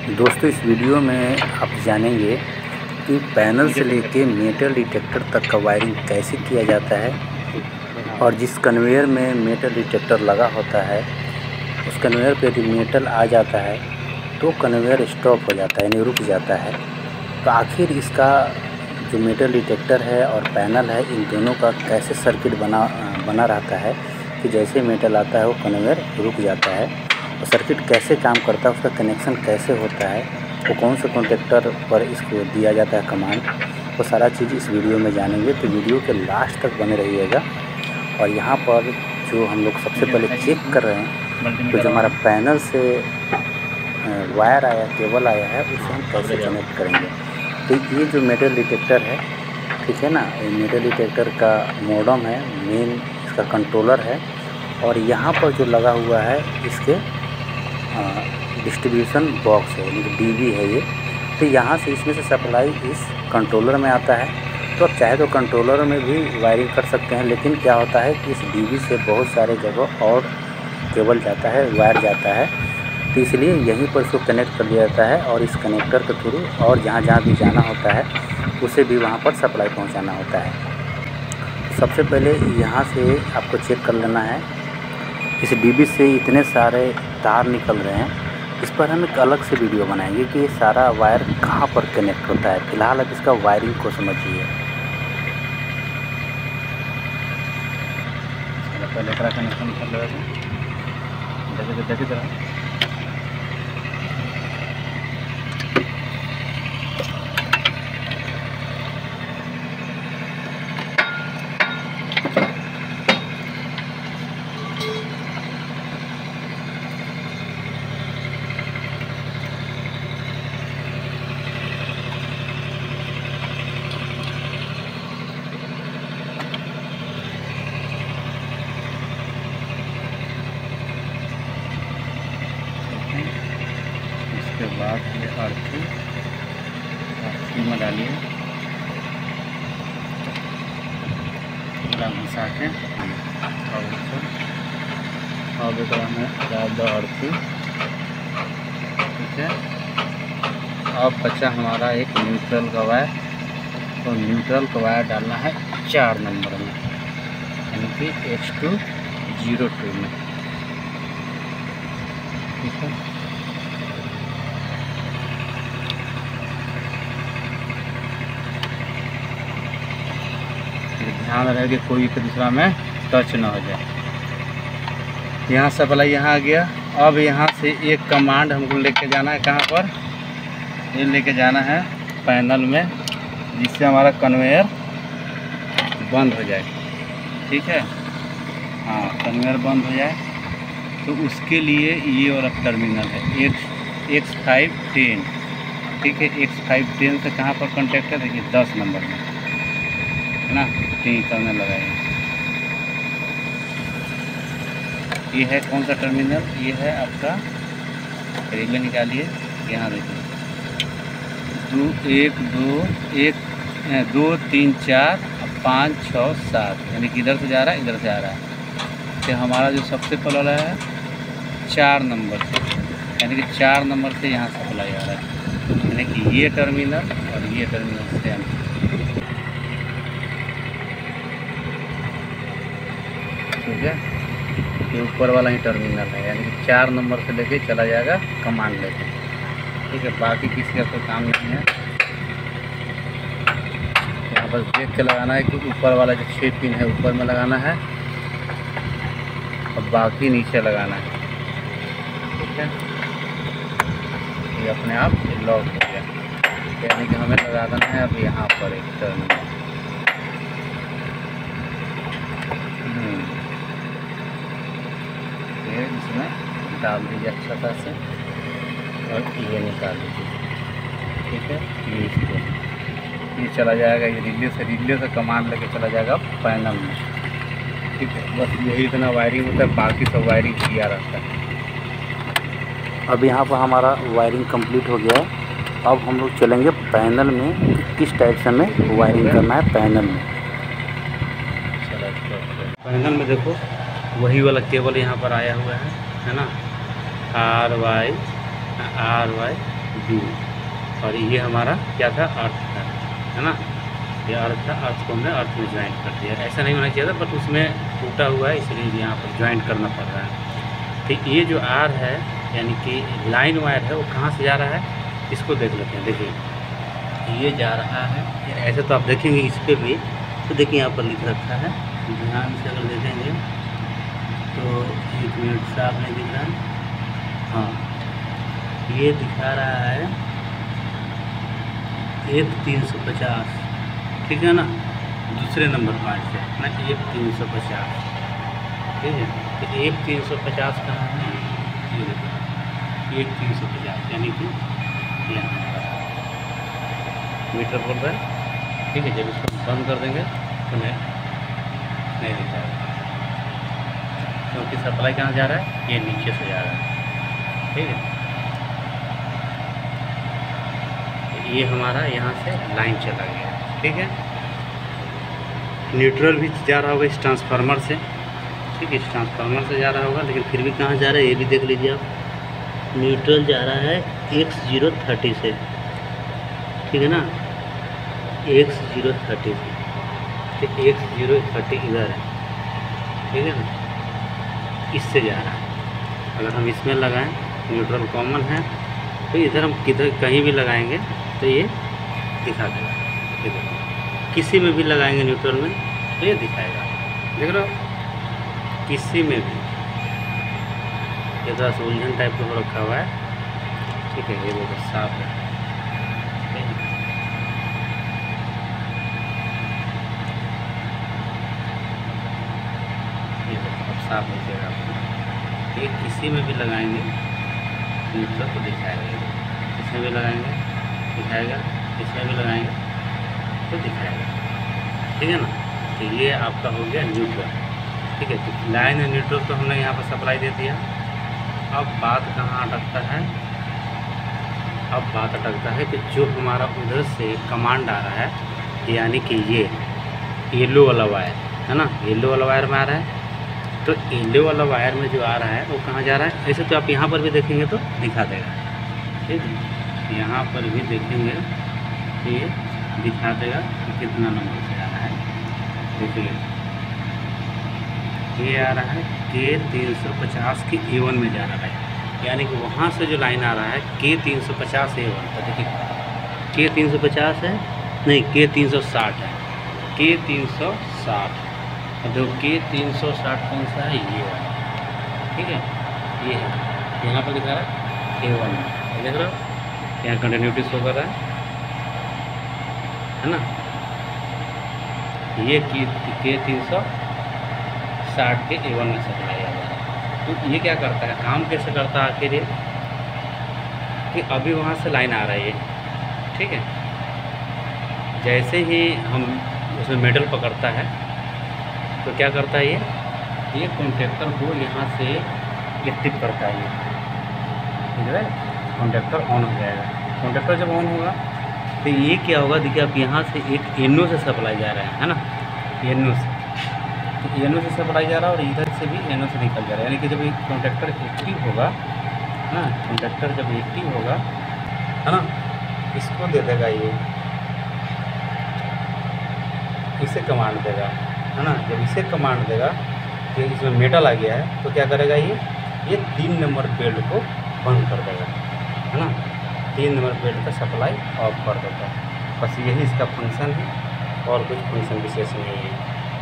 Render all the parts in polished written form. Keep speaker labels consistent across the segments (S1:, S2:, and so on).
S1: दोस्तों इस वीडियो में आप जानेंगे कि पैनल से लेके मेटल डिटेक्टर तक का वायरिंग कैसे किया जाता है और जिस कन्वेयर में मेटल डिटेक्टर लगा होता है उस कन्वेयर पे यदि मेटल आ जाता है तो कन्वेयर स्टॉप हो जाता है यानी रुक जाता है। तो आखिर इसका जो मेटल डिटेक्टर है और पैनल है इन दोनों का कैसे सर्किट बना रहता है कि जैसे मेटल आता है वो कन्वेयर रुक जाता है और सर्किट कैसे काम करता है, उसका कनेक्शन कैसे होता है, वो कौन से कॉन्टेक्टर पर इसको दिया जाता है कमांड, वो सारा चीज़ इस वीडियो में जानेंगे। तो वीडियो के लास्ट तक बने रहिएगा। और यहाँ पर जो हम लोग सबसे पहले चेक कर रहे हैं तो जो हमारा पैनल से वायर आया, केबल आया है, उसे हम कैसे कनेक्ट करेंगे। तो ये जो मेटल डिटेक्टर है, ठीक है ना, ये मेटल डिटेक्टर का मॉडम है, मेन इसका कंट्रोलर है और यहाँ पर जो लगा हुआ है इसके डिस्ट्रीब्यूशन बॉक्स है, डीबी है ये। तो यहाँ से इसमें से सप्लाई इस कंट्रोलर में आता है। तो आप चाहे तो कंट्रोलर में भी वायरिंग कर सकते हैं, लेकिन क्या होता है कि इस डीबी से बहुत सारे जगह और केबल जाता है, वायर जाता है, तो इसलिए यहीं पर इसको कनेक्ट कर दिया जाता है और इस कनेक्टर के थ्रू और जहाँ भी जाना होता है उसे भी वहाँ पर सप्लाई पहुँचाना होता है। सबसे पहले यहाँ से आपको चेक कर लेना है, इस डीबी से इतने सारे तार निकल रहे हैं, इस पर हम एक अलग से वीडियो बनाएंगे कि ये सारा वायर कहाँ पर कनेक्ट होता है। फिलहाल अब इसका वायरिंग को समझिए। पहले कनेक्शन कर देखिए तरह के बाद ये अर्थी में डालिए, पूरा घुसा के और एक में डाल दो अर्थी। ठीक है, अब बचा हमारा एक न्यूट्रल का वायर। तो न्यूट्रल का वायर डालना है 4 नंबर में, यानी कि H202 में। ठीक है, ध्यान रहे कि कोई एक दूसरा में टच ना हो जाए। यहाँ सप्लाई यहाँ आ गया। अब यहाँ से एक कमांड हमको लेके जाना है, कहाँ पर, ये लेके जाना है पैनल में, जिससे हमारा कन्वेयर बंद हो जाए। ठीक है, हाँ, कन्वेयर बंद हो जाए। तो उसके लिए ये वाला टर्मिनल है X510। ठीक है, X510 से कहाँ पर कॉन्टेक्ट है, देखिए 10 नंबर में है ना, तीन करने लगाए। ये है कौन सा टर्मिनल, ये है आपका, रिले निकालिए, यहाँ देखिए 2 3 4 5 6 7, यानी कि इधर से जा रहा है, इधर से आ रहा है। तो हमारा जो सबसे पहले वाला है 4 नंबर से, यानी कि 4 नंबर से यहाँ सप्लाई आ रहा है, यानी कि ये टर्मिनल और ये टर्मिनल से। ठीक है, ये ऊपर वाला ही टर्मिनल है, यानी कि 4 नंबर से लेके चला जाएगा कमांड लेके। ठीक है, बाकी किसी का कोई काम नहीं है। यहाँ पर देख के लगाना है कि ऊपर वाला जो 6 पिन है ऊपर में लगाना है और बाकी नीचे लगाना है। ठीक है, ये अपने आप लॉक हो गया, यानी कि हमें लगा देना है अब यहाँ पर एक टर्मिनल। इसमें डाल दीजिए अच्छा सा से और ये निकाल दीजिए। ठीक है, ये इसको ये चला जाएगा, ये रिले से कमांड लेके चला जाएगा पैनल में। ठीक है, बस यही इतना वायरिंग होता है, बाकी सब वायरिंग किया रहता है। अब यहाँ पर हमारा वायरिंग कंप्लीट हो गया है। अब हम लोग चलेंगे पैनल में, किस टाइप से हमें वायरिंग करना है पैनल में। पैनल में देखो वही वाला केबल यहाँ पर आया हुआ है ना, आर वाई बी, और ये हमारा क्या था, अर्थ था, है ना, ये अर्थ था, अर्थ को हमने अर्थ में ज्वाइंट कर दिया। ऐसा नहीं होना चाहिए था, बट उसमें टूटा हुआ है इसलिए यहाँ पर ज्वाइंट करना पड़ रहा है। तो ये जो आर है यानी कि लाइन वायर है, वो कहाँ से जा रहा है इसको देख लेते हैं। देखिए ये जा रहा है, ऐसे तो आप देखेंगे इस पर भी, तो देखिए यहाँ पर लिख रखा है, ध्यान से अगर देखेंगे तो 1 मिनट साफ नहीं दिख रहा है, हाँ ये दिखा रहा है F350, ठीक है ना, दूसरे नंबर पॉइंट से ना F350, ठीक है। तो F350 कहाँ है, ये देखो F350 यानी कि यहाँ मीटर बोल रहा है, ठीक है। जब इसको बंद कर देंगे तो नहीं दिखाएगा, क्योंकि सप्लाई कहाँ जा रहा है, ये नीचे से जा रहा है, ठीक है। ये हमारा यहाँ से लाइन चला गया, ठीक है। न्यूट्रल भी जा रहा होगा इस ट्रांसफार्मर से, ठीक है, इस ट्रांसफार्मर से जा रहा होगा, लेकिन फिर भी कहाँ जा रहा है ये भी देख लीजिए आप। न्यूट्रल जा रहा है X030 से, ठीक है ना, X030 से, तो X030 इधर है, ठीक है ना, इससे जा रहा है। अगर हम इसमें लगाएं, न्यूट्रल कॉमन है, तो इधर हम किधर कहीं भी लगाएंगे तो ये दिखा देगा, ठीक है। किसी में भी लगाएंगे न्यूट्रल में तो ये दिखाएगा, देख रहे हो, किसी में भी। ये थोड़ा सा उलझन टाइप का रखा हुआ है, ठीक है, ये बहुत साफ है, ये अब साफ हो जाएगा आपको। ये किसी में भी लगाएंगे न्यूट्रल तो दिखाएगा, इसमें भी लगाएंगे दिखाएगा, इसमें भी लगाएंगे तो दिखाएगा, ठीक है ना। तो ये आपका हो गया न्यूट्रल, ठीक है। तो लाइन और न्यूट्रल तो हमने यहाँ पर सप्लाई दे दिया। अब बात कहाँ अटकता है, अब बात अटकता है कि जो हमारा उधर से कमांड आ रहा है, यानी कि ये येलो वाला वायर है ना, येलो वाला वायर में आ रहा है, तो येलो वाला वायर में जो आ रहा है वो कहाँ जा रहा है। ऐसे तो आप यहाँ पर भी देखेंगे तो दिखा देगा, ठीक है, यहाँ पर भी देखेंगे तो ये दिखा देगा कि कितना नंबर से आ रहा है। देखिए ये आ रहा है K350 की A1 में जा रहा है, यानी कि वहाँ से जो लाइन आ रहा है K350 A1, तो देखिए K350 है नहीं, K360 है, K360, जो K360 कौन सा है, ये वाला, ठीक है, ये है, यहाँ पर दिखा रहा है A1 में, देख रहे हो, यहाँ कंटिन्यूटी शो कर रहा है ना। ये K360 के A1 में सप्लाई आ रहा है। तो ये क्या करता है, काम कैसे करता है आखिर ये, कि अभी वहाँ से लाइन आ रही है, ठीक है, जैसे ही हम उसमें मेटल पकड़ता है तो क्या करता है ये कॉन्टैक्टर को यहाँ से एक्टिव करता है, ठीक है, कॉन्टैक्टर ऑन हो जाएगा। कॉन्टैक्टर जब ऑन होगा तो ये क्या होगा, देखिए आप यहाँ से एक NO से सप्लाई जा रहा है ना, NO से, तो NO से सप्लाई जा रहा है और इधर से भी NO से निकल जा रहा है, यानी कि जब ये कॉन्टैक्टर एक्टिव होगा ना, कॉन्टैक्टर जब एक्टिव होगा है ना, इसको दे देगा, ये इसे कमांड देगा, है ना। जब इसे कमांड देगा कि इसमें मेटल आ गया है तो क्या करेगा, ये 3 नंबर बेल्ट को बंद कर देगा, है ना, 3 नंबर बेल्ट का सप्लाई ऑफ कर देता है। बस यही इसका फंक्शन है, और कुछ फंक्शन विशेष नहीं है।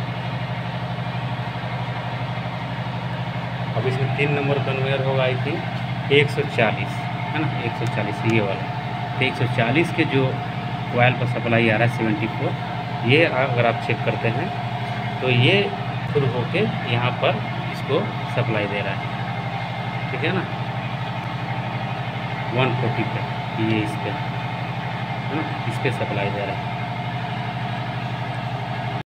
S1: अब इसमें 3 नंबर कन्वेयर होगा, आई थिंक 140, है ना, 140 ये वाला, तो 140 के जो कॉइल पर सप्लाई आ रहा है 74, ये अगर आप चेक करते हैं तो ये शुरू होके यहाँ पर इसको सप्लाई दे रहा है, ठीक है ना, 140 पे, ये इस पे है ना, इस पे सप्लाई दे रहा है।